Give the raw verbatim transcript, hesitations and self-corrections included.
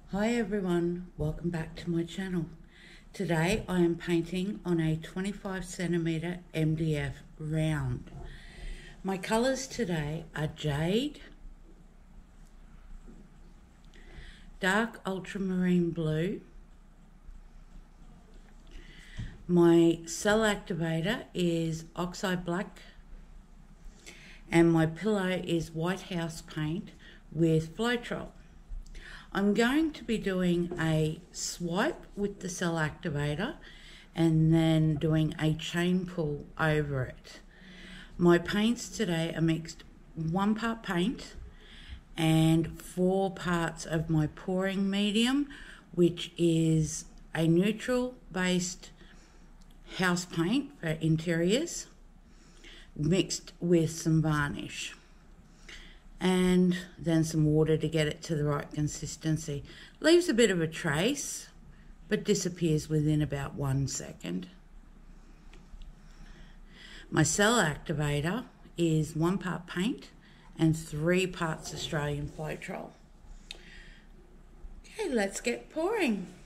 Hi everyone, welcome back to my channel. Today I am painting on a twenty-five centimeter M D F round. My colours today are jade, dark ultramarine blue. My cell activator is oxide black and my pillow is white house paint with Floetrol. I'm going to be doing a swipe with the cell activator and then doing a chain pull over it. My paints today are mixed one part paint and four parts of my pouring medium, which is a neutral based house paint for interiors mixed with some varnish, and then some water to get it to the right consistency. Leaves a bit of a trace, but disappears within about one second. My cell activator is one part paint and three parts Australian Floetrol. Okay, let's get pouring.